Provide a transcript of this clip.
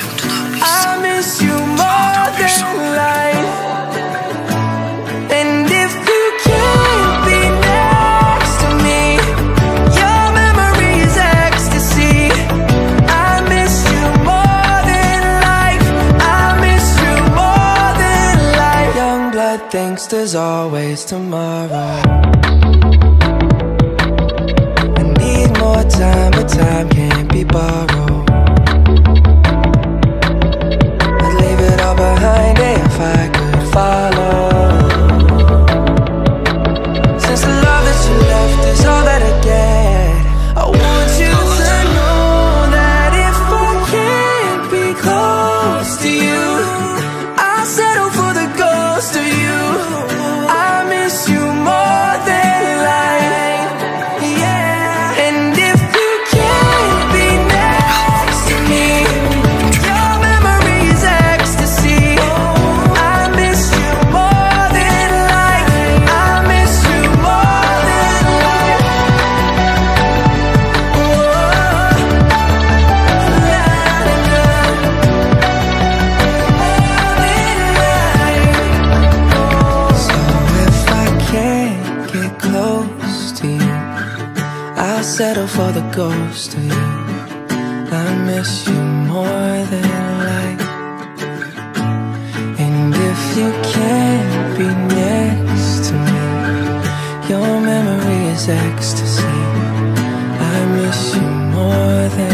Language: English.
I miss you more than life. And if you can't be next to me, your memory is ecstasy. I miss you more than life. I miss you more than life. Young blood thinks there's always tomorrow. I need more time, but time can't be borrowed. Behind it if I could follow. Since the love that you left is all that I get, I want you to know that if I can't be close to you, I'll settle for the ghost of you. I miss you more than life, yeah. And if you can't be next to me, your memory is ecstasy. Settle for the ghost of you. I miss you more than life. And if you can't be next to me, your memory is ecstasy. I miss you more than